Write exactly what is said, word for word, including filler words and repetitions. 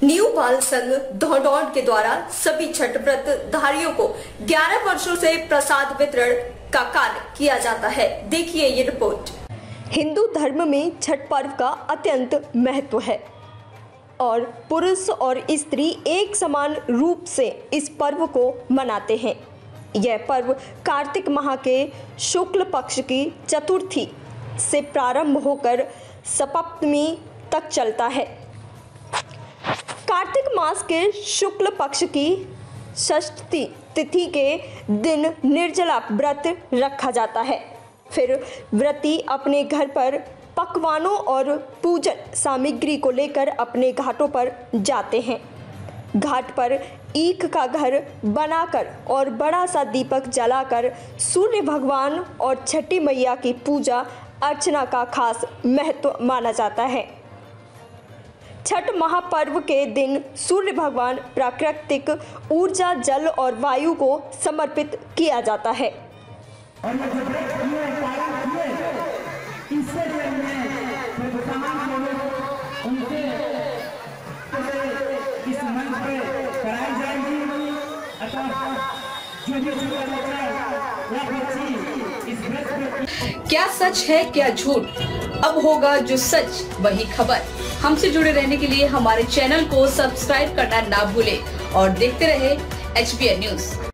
New बाल संघ धौडौड़ के द्वारा सभी छठ व्रत धारियों को ग्यारह वर्षों से प्रसाद वितरण का कार्य किया जाता है। देखिए ये रिपोर्ट। हिंदू धर्म में छठ पर्व का अत्यंत महत्व है और पुरुष और स्त्री एक समान रूप से इस पर्व को मनाते हैं। यह पर्व कार्तिक माह के शुक्ल पक्ष की चतुर्थी से प्रारंभ होकर सप्तमी तक चलता है। कार्तिक मास के शुक्ल पक्ष की षष्ठी तिथि के दिन निर्जला व्रत रखा जाता है। फिर व्रती अपने घर पर पकवानों और पूजन सामग्री को लेकर अपने घाटों पर जाते हैं। घाट पर ईख का घर बनाकर और बड़ा सा दीपक जलाकर सूर्य भगवान और छठी मैया की पूजा अर्चना का खास महत्व माना जाता है। छठ महापर्व के दिन सूर्य भगवान प्राकृतिक ऊर्जा जल और वायु को समर्पित किया जाता है। क्या सच है क्या झूठ, अब होगा जो सच वही खबर। हमसे जुड़े रहने के लिए हमारे चैनल को सब्सक्राइब करना ना भूलें और देखते रहे एच बी एन न्यूज।